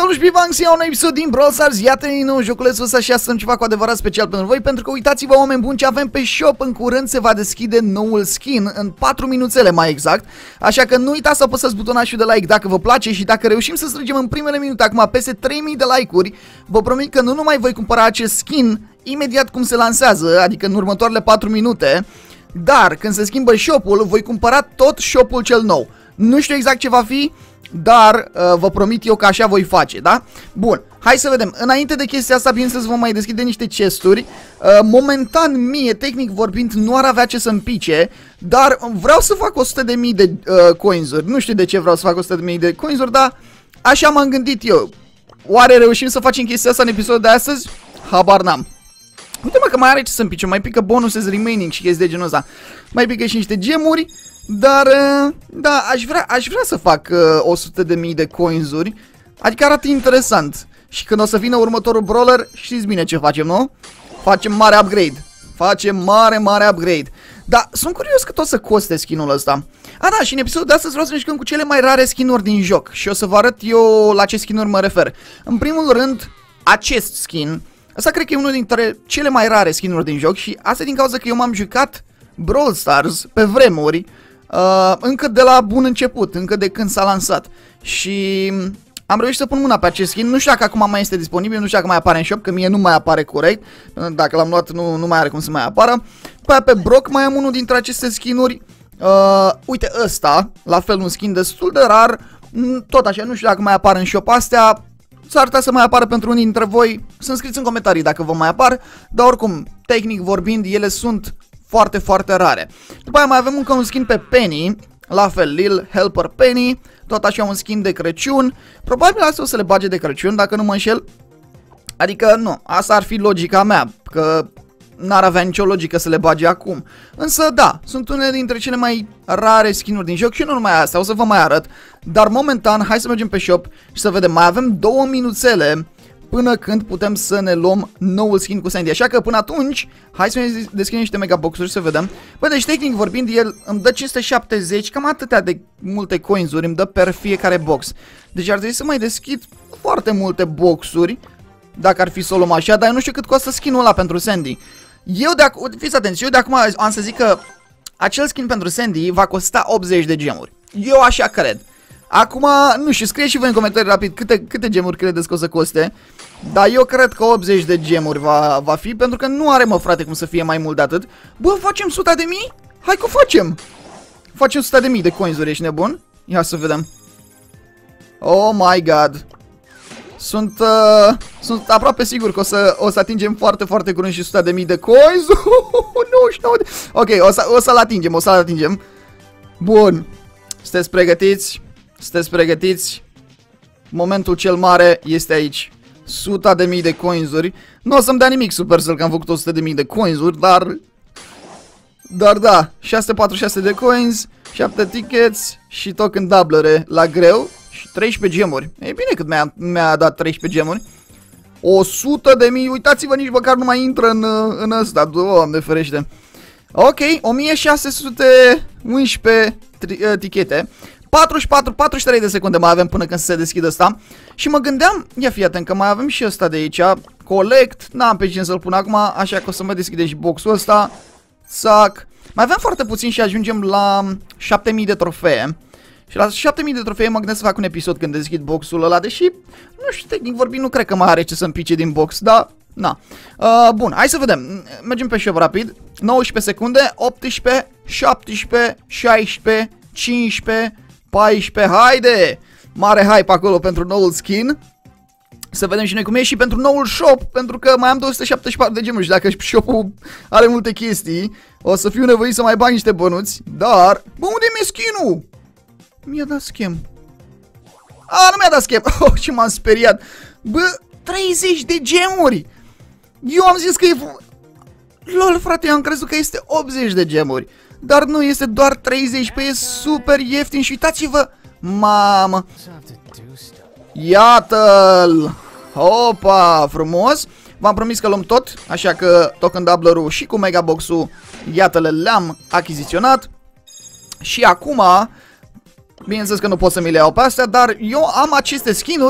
Salut și bine la un episod din Brawl Stars. Iată din nou joculețul ăsta și astăzi ceva cu adevărat special pentru voi, pentru că uitați-vă, oameni buni, ce avem pe shop. În curând se va deschide noul skin, în 4 minuțele mai exact. Așa că nu uitați să apăsați butonașul de like dacă vă place și dacă reușim să strângem în primele minute acum peste 3000 de like-uri, vă promit că nu numai voi cumpăra acest skin imediat cum se lansează, adică în următoarele 4 minute, dar când se schimbă shop-ul, voi cumpăra tot shop-ul cel nou. Nu știu exact ce va fi, dar vă promit eu că așa voi face, da? Bun, hai să vedem. Înainte de chestia asta, bineînțeles, vom mai deschide niște chesturi. Momentan, mie, tehnic vorbind, nu ar avea ce să-mi pice, dar vreau să fac 100.000 de coins-uri. Nu știu de ce vreau să fac 100.000 de coins-uri, dar așa m-am gândit eu. Oare reușim să facem chestia asta în episodul de astăzi? Habar n-am. Uite-mă că mai are ce să-mi pice, mai pică bonuses remaining și chestii de genul ăsta. Mai pică și niște gemuri. Dar, da, aș vrea să fac 100.000 de coins-uri. Adică arată interesant. Și când o să vină următorul brawler, știți bine ce facem, nu? Facem mare upgrade. Facem mare upgrade. Dar sunt curios cât o să coste skin-ul ăsta. A, da, și în episodul de astăzi vreau să ne jucăm cu cele mai rare skin-uri din joc. Și o să vă arăt eu la ce skin-uri mă refer. În primul rând, acest skin. Asta cred că e unul dintre cele mai rare skin-uri din joc. Și asta din cauza că eu m-am jucat Brawl Stars pe vremuri. Încă de la bun început, încă de când s-a lansat. Și am reușit să pun mâna pe acest skin. Nu știu dacă acum mai este disponibil, nu știu dacă mai apare în shop, că mie nu mai apare corect. Dacă l-am luat nu mai are cum să mai apară. Pe Brock mai am unul dintre aceste skinuri. Uite ăsta, la fel un skin destul de rar. Tot așa, nu știu dacă mai apar în shop astea. S-ar putea să mai apară pentru unii dintre voi. Să-mi scrieți în comentarii dacă vă mai apar. Dar oricum, tehnic vorbind, ele sunt foarte rare. După aia mai avem încă un skin pe Penny. La fel, Lil Helper Penny. Tot așa un skin de Crăciun. Probabil asta o să le bage de Crăciun, dacă nu mă înșel. Adică nu, asta ar fi logica mea, că n-ar avea nicio logică să le bage acum. Însă da, sunt unele dintre cele mai rare skin-uri din joc și nu numai astea, o să vă mai arăt. Dar momentan, hai să mergem pe shop și să vedem. Mai avem 2 minuțele până când putem să ne luăm noul skin cu Sandy. Așa că până atunci, hai să ne deschidem niște megaboxuri să vedem. Bă, deci tehnic vorbind, el îmi dă 570, cam atâtea de multe coins-uri îmi dă per fiecare box. Deci ar trebui să mai deschid foarte multe boxuri, dacă ar fi să o luăm așa, dar eu nu știu cât costă skin-ul ăla pentru Sandy. Fiți atenți, eu de acum am să zic că acel skin pentru Sandy va costa 80 de gemuri. Eu așa cred. Acum, nu știu, scrieți și voi în comentarii rapid câte gemuri credeți că o să coste. Dar eu cred că 80 de gemuri va fi, pentru că nu are, mă, frate, cum să fie mai mult de atât. Bă, facem 100.000? Hai că facem! Facem 100.000 de coins-uri, ești nebun? Ia să vedem. Oh my god. Sunt aproape sigur că o să atingem foarte curând și 100.000 de coins. 99 de... Ok, o să-l atingem, Bun. Sunteți pregătiți? Sunteți pregătiți? Momentul cel mare este aici. 100.000 de coins-uri. Nu o să-mi dea nimic Supercell că am făcut 100.000 de coins-uri, dar da, 646 de coins, 7 tickets și token dublere la greu și 13 gemuri. E bine cât mi-a dat 13 gemuri. 100.000, uitați-vă, nici măcar nu mai intră în ăsta, Doamne ferește. Ok, 1611 tichete. 44-43 de secunde mai avem până când se deschidă ăsta. Și mă gândeam, ia fii atent că mai avem și ăsta de aici. Collect, n-am pe cine să-l pun acum, așa că o să mă deschide și boxul ăsta. Țac. Mai avem foarte puțin și ajungem la 7000 de trofee. Și la 7000 de trofee mă gândesc să fac un episod când deschid boxul ăla, deși, nu știu, tehnic vorbind, nu cred că mai are ce să-mi pice din box, dar, na. Bun, hai să vedem. Mergem pe shop rapid. 19 secunde, 18, 17, 16, 15, 14, haide! Mare hype acolo pentru noul skin. Să vedem și noi cum e și pentru noul shop, pentru că mai am 274 de gemuri și dacă shop-ul are multe chestii, o să fiu nevoit să mai bag niște bănuți, dar... Bă, unde mi-e skin-ul? Mi-a dat schem. A, nu mi-a dat schem. Oh, ce m-am speriat. Bă, 30 de gemuri. Eu am zis că e... Lol, frate, eu am crezut că este 80 de gemuri. Dar nu, este doar 30, pe e super ieftin și uitați-vă. Mamă. Iată-l. Opa, frumos. V-am promis că luăm tot, așa că token doubler-ul și cu megabox-ul, iată-le, le-am achiziționat. Și acum, bineînțeles că nu pot să mi le iau pe astea, dar eu am aceste skinuri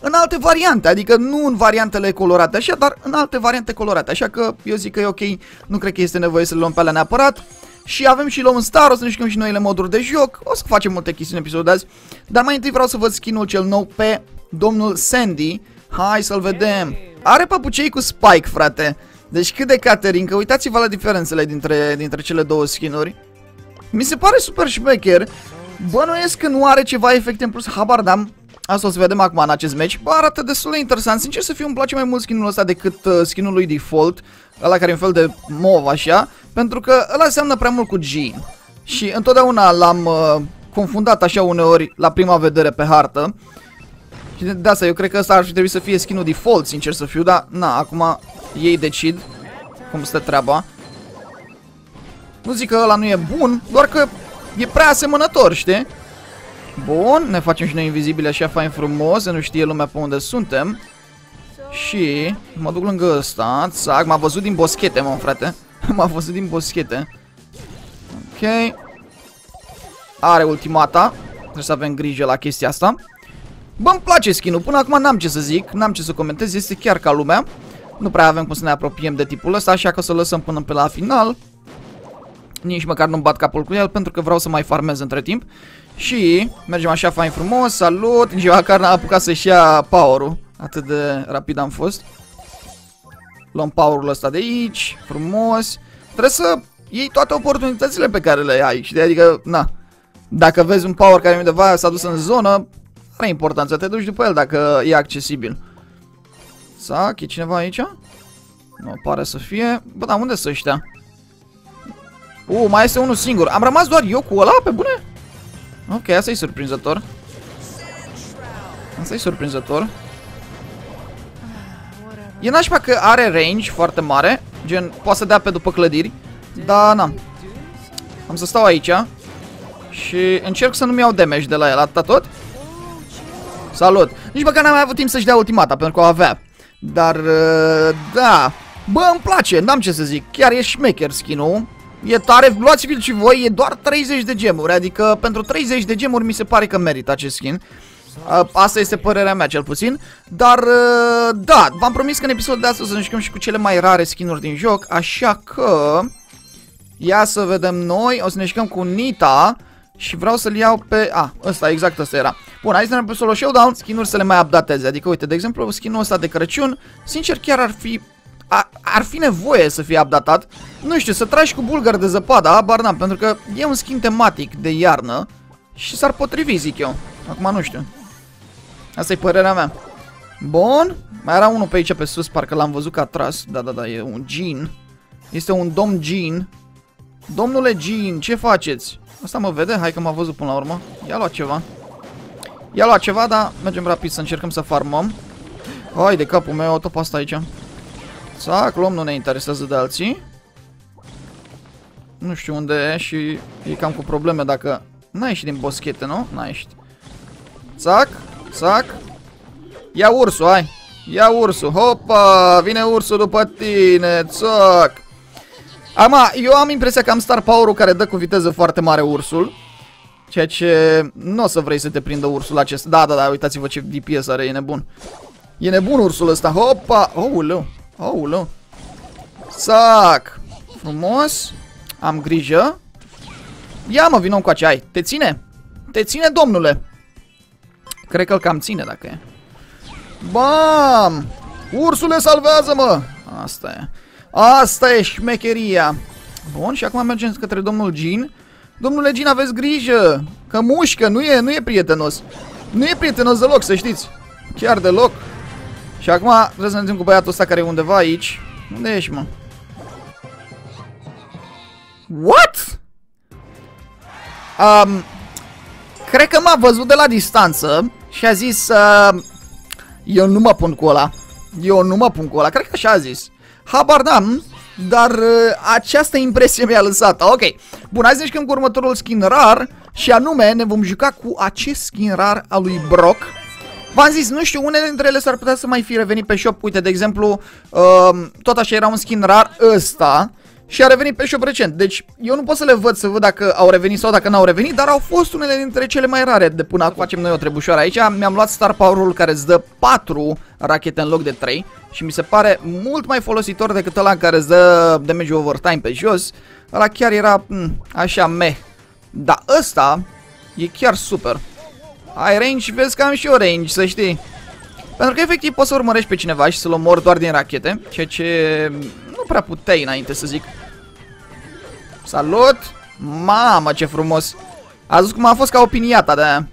în alte variante, adică nu în variantele colorate așa, dar în alte variante colorate, așa că eu zic că e ok, nu cred că este nevoie să le luăm pe alea neapărat. Și avem și Lone Star, o să ne jucăm și noile moduri de joc, o să facem multe chestii în episodul de azi, dar mai întâi vreau să văd skin-ul cel nou pe domnul Sandy. Hai să-l vedem. Are papucei cu Spike, frate. Deci cât de Caterinca, uitați-vă la diferențele dintre cele două skin-uri. Mi se pare super șmecher. Bănuiesc că nu are ceva efecte în plus, habar n-am. Asta o să vedem acum în acest match. Bă, arată destul de interesant. Sincer să fiu, îmi place mai mult skin-ul ăsta decât skin-ul lui default, ăla care e un fel de mov așa, pentru că ăla seamănă prea mult cu Jean. Și întotdeauna l-am confundat așa uneori la prima vedere pe hartă. Și de asta eu cred că ăsta ar fi trebuit să fie skin-ul default, sincer să fiu, dar na, acum ei decid cum stă treaba. Nu zic că ăla nu e bun, doar că e prea asemănător, știi? Bun, ne facem și noi invizibili așa fain frumos, să nu știe lumea pe unde suntem. Și mă duc lângă ăsta, țac, m-a văzut din boschete, mă, frate. M-a văzut din boschete. Ok. Are ultimata. Trebuie să avem grijă la chestia asta. Bă, îmi place skin-ul, până acum n-am ce să zic, n-am ce să comentez, este chiar ca lumea. Nu prea avem cum să ne apropiem de tipul ăsta, așa că o să lăsăm până pe la final. Nici măcar nu-mi bat capul cu el, pentru că vreau să mai farmez între timp. Și mergem așa fain frumos, salut, nici măcar n-a apucat să-și ia power-ul. Atât de rapid am fost. Luăm power-ul ăsta de aici, frumos. Trebuie să iei toate oportunitățile pe care le ai, știi? Adică, na, dacă vezi un power care undeva s-a dus în zonă, are importanță, te duci după el dacă e accesibil. Sac, e cineva aici? Nu pare să fie. Bă, dar unde sunt ăștia? Mai este unul singur. Am rămas doar eu cu ăla, pe bune? Ok, asta e surprinzător. Asta e surprinzător. E nașpa că are range foarte mare. Gen, poate să dea pe după clădiri. Dar, na. Am să stau aici. Și încerc să nu-mi iau damage de la el, atâta tot. Salut. Nici măcar n-am mai avut timp să-și dea ultimata, pentru că o avea. Dar, da. Bă, îmi place, n-am ce să zic. Chiar e șmecher skin-ul. E tare, luați-vi-l și voi, e doar 30 de gemuri. Adică pentru 30 de gemuri mi se pare că merită acest skin. Asta este părerea mea cel puțin. Dar, da, v-am promis că în episodul de astăzi o să ne jucăm și cu cele mai rare skin-uri din joc. Așa că ia să vedem noi. O să ne jucăm cu Nita. Și vreau să-l iau pe... ăsta, exact ăsta era. Bun, hai să ne pe solo showdown, skin-uri să le mai updateze. Adică, uite, de exemplu, skin-ul ăsta de Crăciun, sincer, chiar ar fi nevoie să fie updatat. Nu știu, să tragi cu bulgări de zăpadă, habar n-am, pentru că e un skin tematic de iarnă și s-ar potrivi, zic eu. Acum nu știu. Asta e părerea mea. Bun, mai era unul pe aici pe sus, parcă l-am văzut că a tras. Da, e un Jean. Este un domn Jean. Domnule Jean, ce faceți? Asta mă vede? Hai că m-a văzut până la urmă. Ia luat ceva. Ia luat ceva, dar mergem rapid să încercăm să farmăm. Hai de capul meu, tot pe asta aici. Sac, luăm, nu ne interesează de alții. Nu știu unde e și e cam cu probleme dacă... N-ai ieșit din boschete, nu? N-ai ieșit. Sac, sac. Ia ursul, hai. Ia ursul. Hopa, vine ursul după tine. Sac. Acum, eu am impresia că am star power-ul care dă cu viteză foarte mare ursul. Ceea ce nu o să vrei să te prindă ursul acesta. Da, uitați-vă ce DPS are, e nebun. E nebun ursul ăsta. Hopa! Ouleu. Sac! Frumos. Am grijă. Ia mă, vină încoace, hai. Te ține? Te ține, domnule. Cred că îl cam ține dacă e. Bam! Ursule, salvează-mă! Asta e. Asta e șmecheria. Bun, și acum mergem către domnul Jean. Domnule Jean, aveți grijă, că mușcă, nu e prietenos. Nu e prietenos deloc, să știți. Chiar deloc. Și acum trebuie să ne întâlnim cu băiatul ăsta care e undeva aici. Unde ești, mă? What? Cred că m-a văzut de la distanță și a zis eu nu mă pun cu ăla. Cred că așa a zis. Habar n-am, dar această impresie mi-a lăsat. Ok, bun, hai să ne jucăm cu următorul skin rar. Și anume, ne vom juca cu acest skin rar al lui Brock. V-am zis, nu știu, unele dintre ele s-ar putea să mai fi revenit pe shop. Uite, de exemplu, tot așa era un skin rar ăsta. și a revenit pe shop recent. Deci eu nu pot să le văd, să văd dacă au revenit sau dacă n-au revenit, dar au fost unele dintre cele mai rare de până acum. Facem noi o trebușoară aici. Mi-am luat Star Power-ul care îți dă 4 rachete în loc de 3 și mi se pare mult mai folositor decât ăla care îți dă damage overtime pe jos. Ăla chiar era așa meh. Dar ăsta e chiar super. Ai range și vezi că am și eu range, să știi. Pentru că efectiv poți să urmărești pe cineva și să-l omori doar din rachete, ceea ce nu prea puteai înainte, să zic. Salut! Mamă, ce frumos! Ați văzut cum a fost ca o piniata de aia.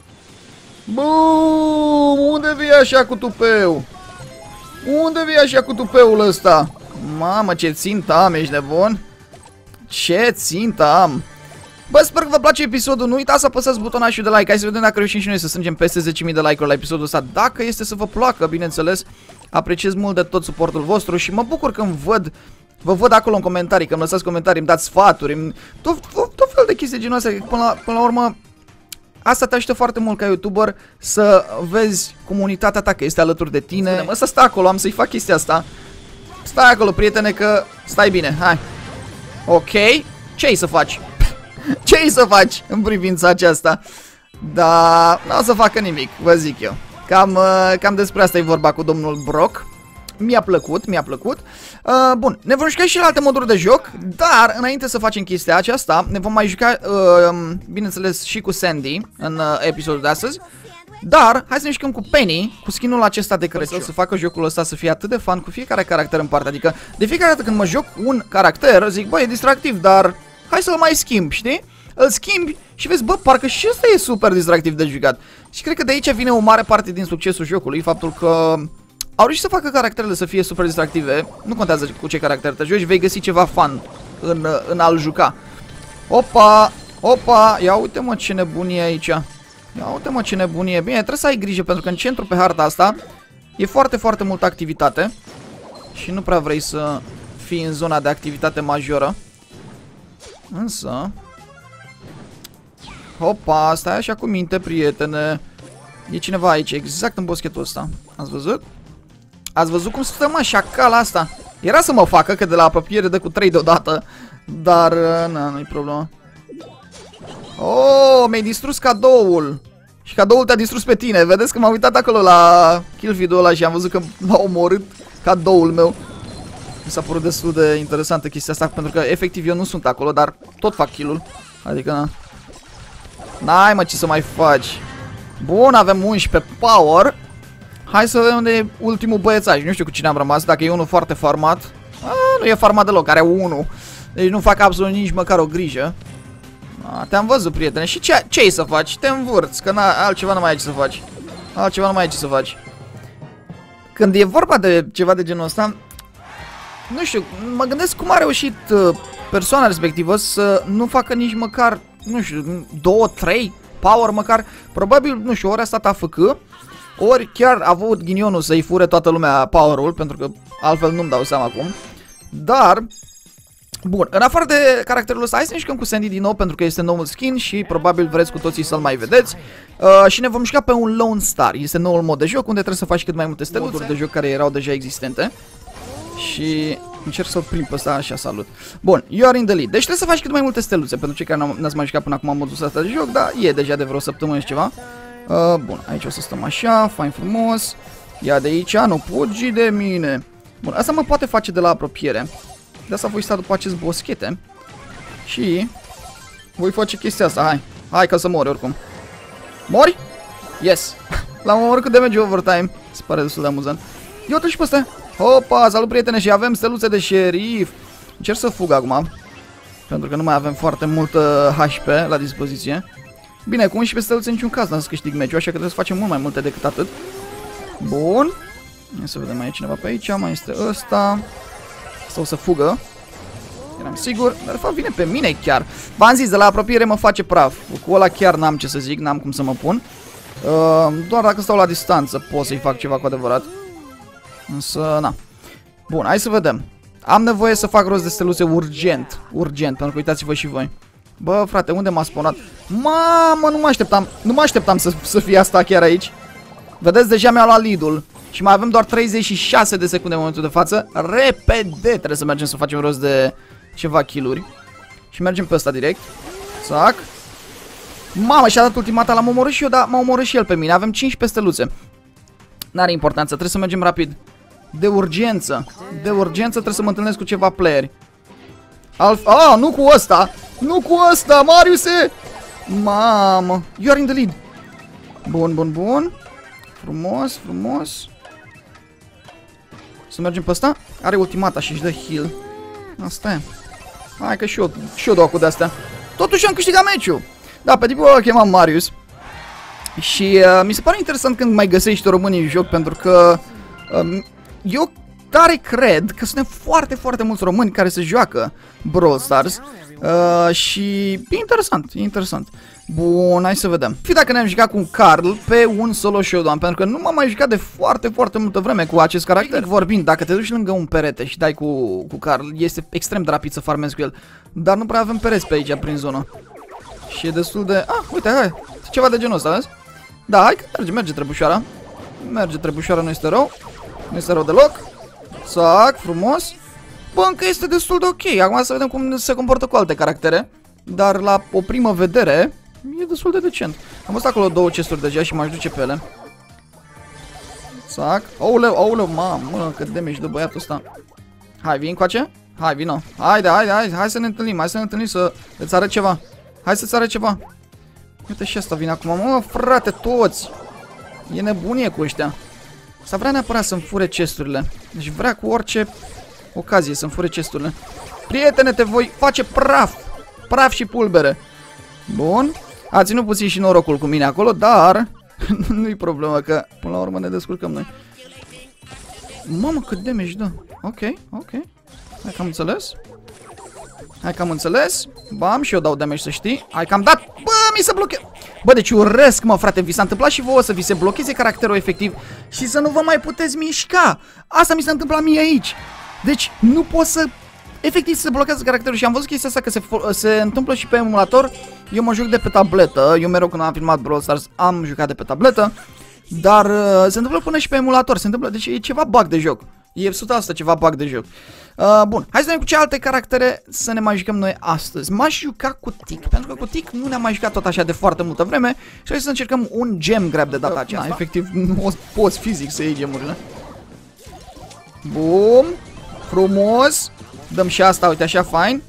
Bum! Unde vii așa cu tupeu? Unde vii așa cu tupeul ăsta? Mamă, ce țintă am, ești nebun? Ce țintă am! Bă, sper că vă place episodul, nu uitați să apăsați butonașul de like, hai să vedem dacă reușim și noi să strângem peste 10.000 de like-uri la episodul ăsta. Dacă este să vă placă, bineînțeles, apreciez mult de tot suportul vostru și mă bucur când vă văd acolo în comentarii, că îmi lăsați comentarii, îmi dați sfaturi, tot fel de chestii genul ăsta. Până la urmă, asta te ajută foarte mult ca YouTuber să vezi comunitatea ta că este alături de tine. Ăsta stă acolo, am să-i fac chestia asta. Stai acolo, prietene, că stai bine, hai. Ok, ce-i să faci? Ce-i să faci în privința aceasta? Dar nu o să facă nimic, vă zic eu. Cam despre asta e vorba cu domnul Brock. Mi-a plăcut, mi-a plăcut. Bun, ne vom juca și la alte moduri de joc, dar înainte să facem chestia aceasta, ne vom mai juca, bineînțeles, și cu Sandy în episodul de astăzi. Dar, hai să ne jucăm cu Penny, cu skinul acesta de Crăciun. Să facă jocul ăsta să fie atât de fun cu fiecare caracter în parte. Adică, de fiecare dată când mă joc un caracter, zic, bă, e distractiv, dar hai să-l mai schimb, știi? Îl schimbi și vezi, bă, parcă și ăsta e super distractiv de jucat. Și cred că de aici vine o mare parte din succesul jocului, faptul că au reușit să facă caracterele să fie super distractive. Nu contează cu ce caracter te joci, vei găsi ceva fun în a-l juca. Opa, opa, ia uite mă ce nebunie aici. Ia uite mă ce nebunie. Bine, trebuie să ai grijă pentru că în centru pe harta asta e foarte, foarte multă activitate. Și nu prea vrei să fii în zona de activitate majoră. Însă hopa, stai așa cu minte, prietene. E cineva aici, exact în boschetul ăsta. Ați văzut? Ați văzut cum stăm așa cal asta? Era să mă facă, că de la apropiere dă cu 3 deodată. Dar, na, nu-i problemă. Oh, mi-ai distrus cadoul. Și cadoul te-a distrus pe tine. Vedeți că m-am uitat acolo la kill video-ul ăla și am văzut că m-a omorât cadoul meu. Mi s-a părut destul de interesantă chestia asta, pentru că efectiv eu nu sunt acolo, dar tot fac kill-ul. Adică, na. N-ai mă ce să mai faci. Bun, avem 11 power. Hai să vedem unde e ultimul băiețaș. Nu știu cu cine am rămas, dacă e unul foarte farmat. Nu e farmat deloc, are 1. Deci nu fac absolut nici măcar o grijă. Te-am văzut, prietene. Și ce-ai să faci? Te învârți, că altceva nu mai ai ce să faci. Altceva nu mai ai ce să faci. Când e vorba de ceva de genul ăsta, nu știu, mă gândesc cum a reușit persoana respectivă să nu facă nici măcar, nu știu, 2-3 power măcar. Probabil, nu știu, ori a stat AFK, ori chiar a avut ghinionul să-i fure toată lumea power-ul, pentru că altfel nu-mi dau seama acum. Dar, bun, în afară de caracterul ăsta, hai să ne jucăm cu Sandy din nou, pentru că este noul skin și probabil vreți cu toții să-l mai vedeți. Și ne vom juca pe un Lone Star. Este noul mod de joc, unde trebuie să faci cât mai multe steluțuri de joc care erau deja existente. Și încerc să-l prind pe ăsta, așa, salut. Bun, you are in the lead. Deci trebuie să faci cât mai multe steluțe, pentru cei care n-ați mai jucat până acum modul ăsta de joc, dar e deja de vreo săptămână și ceva. Bun, aici o să stăm așa, fain frumos. Ia de aici, nu fugi de mine. Bun, asta mă poate face de la apropiere. De asta voi sta după acest boschete. Și voi face chestia asta, hai. Hai că să mori oricum. Mori? Yes. L-am omorât cu damage overtime. Se pare destul de amuzant. Ia uite și pe ăsta. Hopa, salut prietene, și avem steluțe de șerif. Încerc să fug acum, pentru că nu mai avem foarte multă HP la dispoziție. Bine, cu 11 steluțe în niciun caz n-am să câștig meciul, așa că trebuie să facem mult mai multe decât atât. Bun. Ia să vedem, mai e cineva pe aici, mai este ăsta. Asta o să fugă. Eram sigur, dar de fapt vine pe mine chiar. V-am zis, de la apropiere mă face praf. Cu ăla chiar n-am ce să zic, n-am cum să mă pun. Doar dacă stau la distanță pot să-i fac ceva cu adevărat. Însă, na. Bun, hai să vedem. Am nevoie să fac rost de steluțe urgent. Urgent, pentru că uitați-vă și voi. Bă, frate, unde m-a spawnat? Mamă, nu mă așteptam să fie asta chiar aici. Vedeți, deja mi-au luat lead-ul. Și mai avem doar 36 de secunde în momentul de față. Repede trebuie să mergem să facem rost de ceva kill-uri. Și mergem pe ăsta direct. Zac. Mamă, și-a dat ultimata, l-am omorât și eu, dar m-a omorât și el pe mine. Avem 15 steluțe. N-are importanță, trebuie să mergem rapid. De urgență. De urgență trebuie să mă întâlnesc cu ceva playeri. Nu cu ăsta. Nu cu ăsta, Mariuse. Mamă. You are in the lead. Bun, bun, bun. Frumos, frumos. Să mergem pe ăsta. Are ultimata și își dă heal. Asta e. Hai că și eu dau cu de-astea. Totuși am câștigat meciul. Da, pe tipul ăla chemam Marius. Și mi se pare interesant când mai găsești românii în joc, pentru că eu tare cred că sunt foarte, foarte mulți români care se joacă Brawl Stars. Și e interesant, e interesant. Bun, hai să vedem. Fi dacă ne-am jucat cu Carl pe un solo showdown, pentru că nu m-am mai jucat de foarte, foarte multă vreme cu acest caracter. Tehnic vorbind, dacă te duci lângă un perete și dai cu Carl, este extrem de rapid să farmezi cu el. Dar nu prea avem pereți pe aici, prin zonă. Și e destul de... uite, hai, ceva de genul ăsta, vezi? Da, hai că merge trebușoara. Merge trebușoara, nu este rău. Nu este rău deloc. Sac, frumos. Bă, încă este destul de ok. Acum să vedem cum se comportă cu alte caractere. Dar la o primă vedere e destul de decent. Am văzut acolo două chesturi deja și m-aș duce pe ele. Sac. Ouleu, ouleu, mamă, cât damage de băiatul ăsta. Hai, vin coace? Hai, vino. Haide, hai să ne întâlnim, să îți arăt ceva. Hai să-ți arăt ceva. Uite și asta vine acum. Mă, frate, toți. E nebunie cu ăștia. S-a vrea neapărat să-mi fure chesturile. Deci vrea cu orice ocazie să-mi fure chesturile. Prietene, te voi face praf. Praf și pulbere. Bun. A ținut puțin și norocul cu mine acolo, dar nu-i problemă, că până la urmă ne descurcăm noi. Mamă, cât damage dă. Ok. Hai că am înțeles. Hai că am înțeles. Bam, și eu dau damage, să știi. Hai că am dat. Bă, mi se blochează. Bă, deci urăsc, mă, frate. Vi s-a întâmplat și vouă să vi se blocheze caracterul efectiv și să nu vă mai puteți mișca. Asta mi s-a întâmplat mie aici. Deci nu pot să... Efectiv se blochează caracterul și am văzut chestia asta că se întâmplă și pe emulator. Eu mă joc de pe tabletă. Eu mereu când am filmat Brawl Stars am jucat de pe tabletă. Dar se întâmplă până și pe emulator. Se întâmplă, deci e ceva bug de joc. E 100% ceva bug de joc. Bun, hai să vedem cu ce alte caractere să ne mai jucăm noi astăzi. M-aș juca cu Tick, pentru că cu Tick nu ne-am mai jucat tot așa de foarte multă vreme. Și hai să încercăm un gem grab de data aceasta. Efectiv, nu poți fizic să iei gemurile. Bum, frumos. Dăm și asta, uite așa, fain.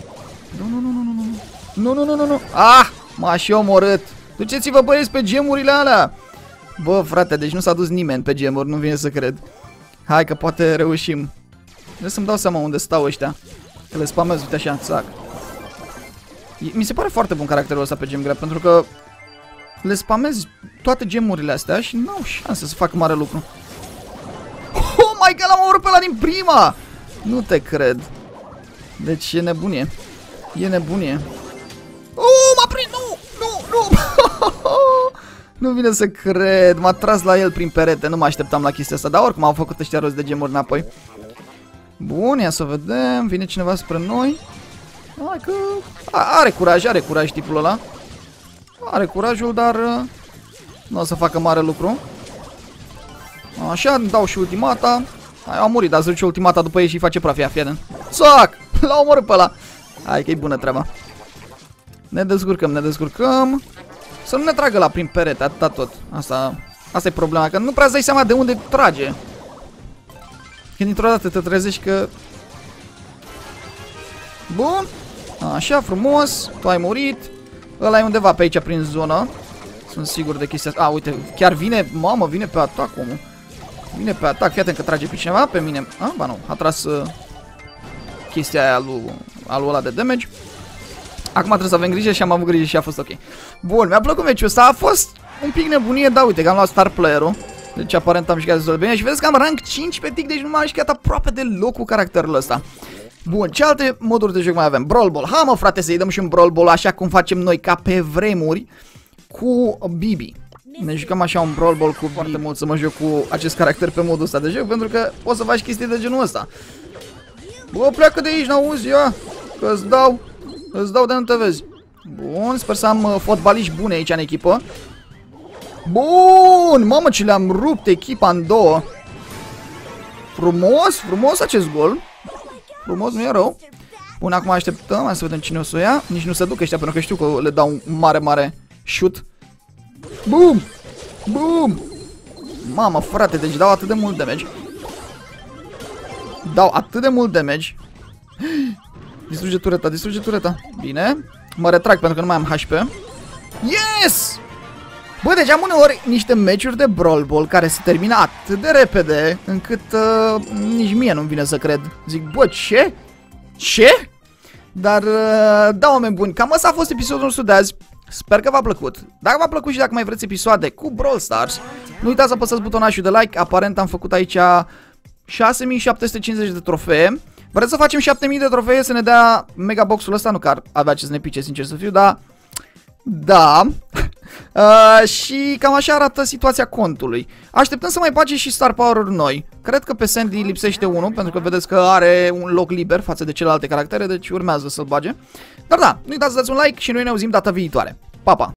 Nu. M-a și omorât. Duceți-vă, băieți, pe gemurile alea. Bă, frate, deci nu s-a dus nimeni pe gemuri, nu vine să cred. Hai că poate reușim. Trebuie să-mi dau seama unde stau ăștia. Că le spamez, uite așa, țac. Mi se pare foarte bun caracterul ăsta pe gem grab, pentru că le spamez toate gemurile astea și nu au șanse să facă mare lucru. Oh my god, l-am omorât pe ăla din prima! Nu te cred. Deci e nebunie. E nebunie. M-a prins! Nu! Nu vine să cred. M-a tras la el prin perete. Nu mă așteptam la chestia asta. Dar oricum au făcut ăștia rost de gemuri înapoi. Bun, ia să vedem. Vine cineva spre noi. Hai că... Are curaj tipul ăla. Are curajul, dar nu o să facă mare lucru. Așa, îmi dau și ultimata. Hai, a murit, dar îți duce ultimata după ei și îi face praf. Ia, fii atent. Sac! L-a omorât pe ăla. Hai că e bună treaba. Ne descurcăm. Să nu ne tragă la prin perete, atâta tot. Asta e problema, că nu prea îți dai seama de unde trage. Când dintr-o dată te trezești că... Bun. Așa, frumos. Tu ai murit. Ăla e undeva pe aici, prin zonă. Sunt sigur de chestia asta. Uite, chiar vine... Mamă, vine pe atac, omul. Vine pe atac, fii atent că trage pe cineva, pe mine. Ba nu, a tras chestia aia lui ăla de damage. Acum trebuie să avem grijă și am avut grijă și a fost ok. Bun, mi-a plăcut meciul ăsta, a fost un pic nebunie, da, uite că am luat star player-ul. Deci aparent am jucat destul de bine și vedeți că am rank 5 pe Tick, deci nu m-am jucat aproape deloc cu caracterul ăsta. Bun, ce alte moduri de joc mai avem? Brawl Ball, hai mă frate să-i dăm și un Brawl Ball așa cum facem noi ca pe vremuri cu Bibi. Ne jucăm așa un Brawl Ball cu foarte mult să mă joc cu acest caracter pe modul ăsta de joc, pentru că poți să faci chestii de genul ăsta. Bă, pleacă de aici, n-auzi, ia, că îți dau de nu te vezi. Bun, sper să am fotbaliști bune aici în echipă. Bun, mamă ce le-am rupt echipa în două. Frumos acest gol. Frumos, nu e rău. Bun, acum așteptăm, hai să vedem cine o să o ia. Nici nu se duc ăștia, pentru că știu că le dau un mare shoot. Boom! Boom! Mamă, frate, deci dau atât de mult damage. Dau atât de mult damage. Distruge tureta, distruge tureta. Bine. Mă retrag pentru că nu mai am HP. Yes! Bă, deci am uneori niște meciuri de Brawl Ball care se termină atât de repede încât nici mie nu-mi vine să cred. Zic, bă, ce? Ce? Dar, da, oameni buni, cam ăsta a fost episodul nostru de azi. Sper că v-a plăcut. Dacă v-a plăcut și dacă mai vreți episoade cu Brawl Stars, nu uitați să apăsați butonașul de like. Aparent am făcut aici 6750 de trofee. Vreți să facem 7000 de trofee să ne dea megaboxul ăsta? Nu că ar avea ce să ne pice, sincer să fiu, dar... Da. Și cam așa arată situația contului. Așteptăm să mai bage și Star Power-uri noi. Cred că pe Sandy lipsește unul, pentru că vedeți că are un loc liber față de celelalte caractere, deci urmează să-l bage. Dar da, nu uitați să dați un like și noi ne auzim data viitoare. Pa, pa!